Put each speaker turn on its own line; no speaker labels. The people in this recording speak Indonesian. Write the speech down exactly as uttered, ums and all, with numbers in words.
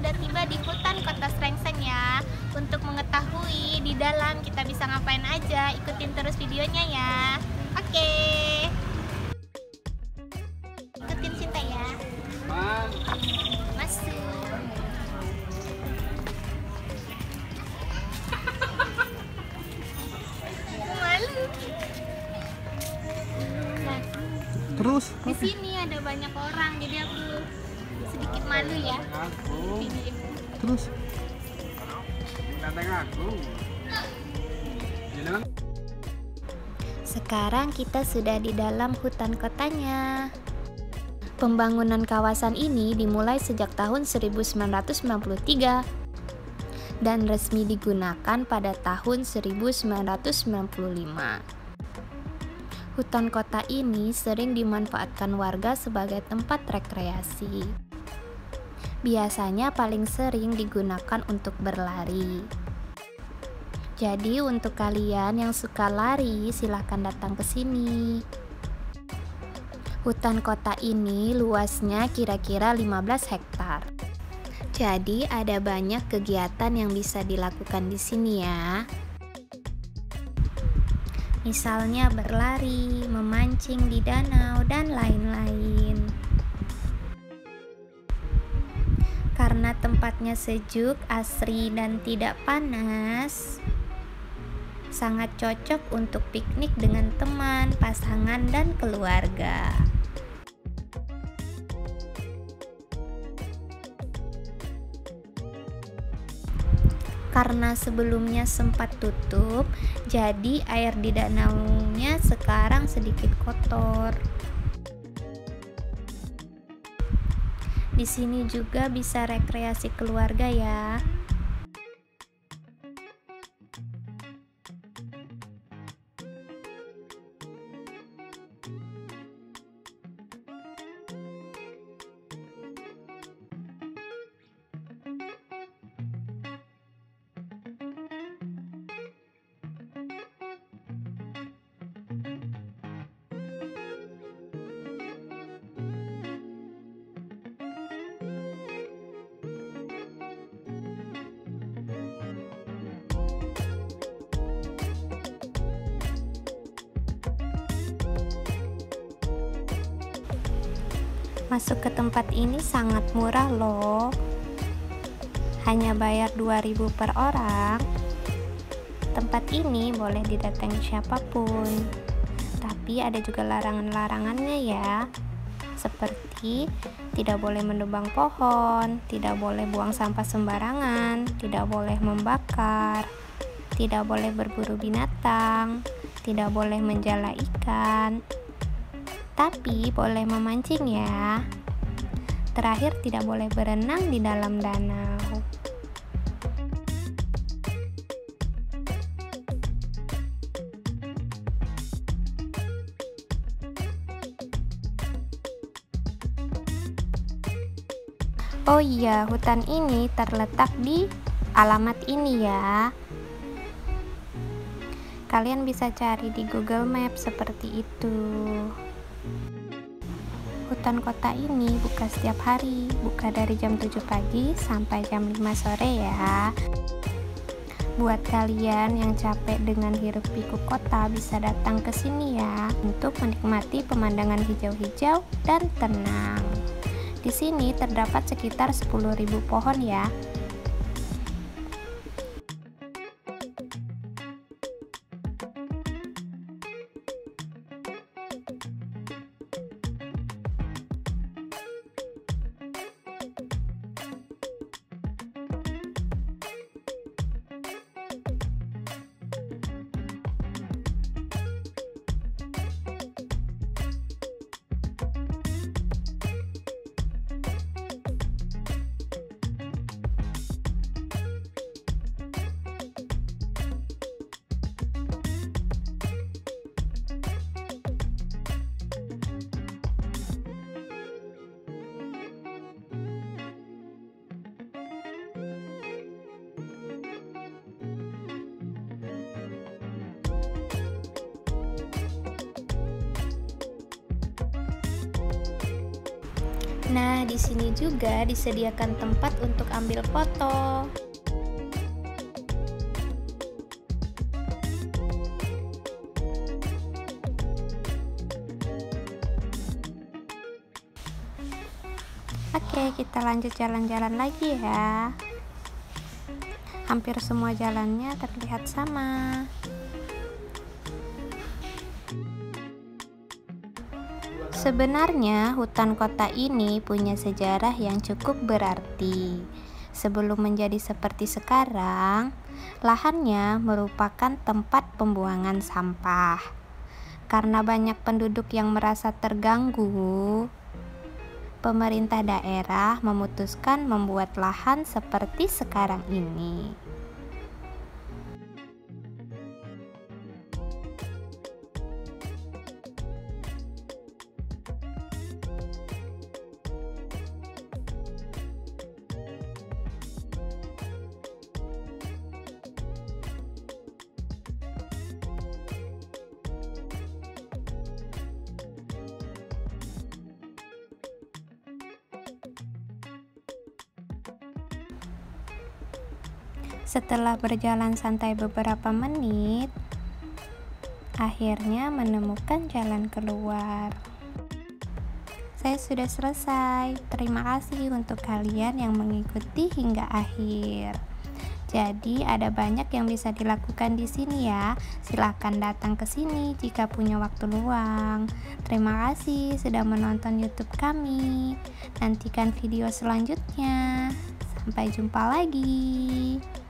sudah tiba di hutan kota Srengseng ya. Untuk mengetahui di dalam kita bisa ngapain aja, ikutin terus videonya ya. Oke. Ikutin Sinta ya. Masuk. Malu. Nah,
Terus
di sini ada banyak orang, jadi aku sedikit malu ya. Video.
terus
Sekarang kita sudah di dalam hutan kotanya. Pembangunan kawasan ini dimulai sejak tahun seribu sembilan ratus sembilan puluh tiga dan resmi digunakan pada tahun seribu sembilan ratus sembilan puluh lima. Hutan kota ini sering dimanfaatkan warga sebagai tempat rekreasi. Biasanya paling sering digunakan untuk berlari. Jadi untuk kalian yang suka lari, silahkan datang ke sini. Hutan kota ini luasnya kira-kira lima belas hektar. Jadi ada banyak kegiatan yang bisa dilakukan di sini ya. Misalnya berlari, memancing di danau, dan lain-lain. Karena tempatnya sejuk, asri, dan tidak panas, sangat cocok untuk piknik dengan teman, pasangan, dan keluarga. Karena sebelumnya sempat tutup, jadi air di danaunya sekarang sedikit kotor. Di sini juga bisa rekreasi keluarga ya. Masuk ke tempat ini sangat murah loh. Hanya bayar dua ribu per orang. Tempat ini boleh didatangi siapapun. Tapi ada juga larangan-larangannya ya. Seperti tidak boleh menebang pohon, tidak boleh buang sampah sembarangan, tidak boleh membakar, tidak boleh berburu binatang, tidak boleh menjala ikan. Tapi boleh memancing ya. Terakhir tidak boleh berenang di dalam danau. Oh iya, hutan ini terletak di alamat ini ya. Kalian bisa cari di Google Maps seperti itu. Hutan kota ini buka setiap hari, buka dari jam tujuh pagi sampai jam lima sore ya. Buat kalian yang capek dengan hiruk pikuk kota, bisa datang ke sini ya untuk menikmati pemandangan hijau-hijau dan tenang. Di sini terdapat sekitar sepuluh ribu pohon ya. Nah, di sini juga disediakan tempat untuk ambil foto. Oke, kita lanjut jalan-jalan lagi ya. Hampir semua jalannya terlihat sama. Sebenarnya hutan kota ini punya sejarah yang cukup berarti. Sebelum menjadi seperti sekarang, lahannya merupakan tempat pembuangan sampah. Karena banyak penduduk yang merasa terganggu, pemerintah daerah memutuskan membuat lahan seperti sekarang ini. Setelah berjalan santai beberapa menit, akhirnya menemukan jalan keluar. Saya sudah selesai. Terima kasih untuk kalian yang mengikuti hingga akhir. Jadi ada banyak yang bisa dilakukan di sini ya. Silahkan datang ke sini jika punya waktu luang. Terima kasih sudah menonton YouTube kami. Nantikan video selanjutnya. Sampai jumpa lagi.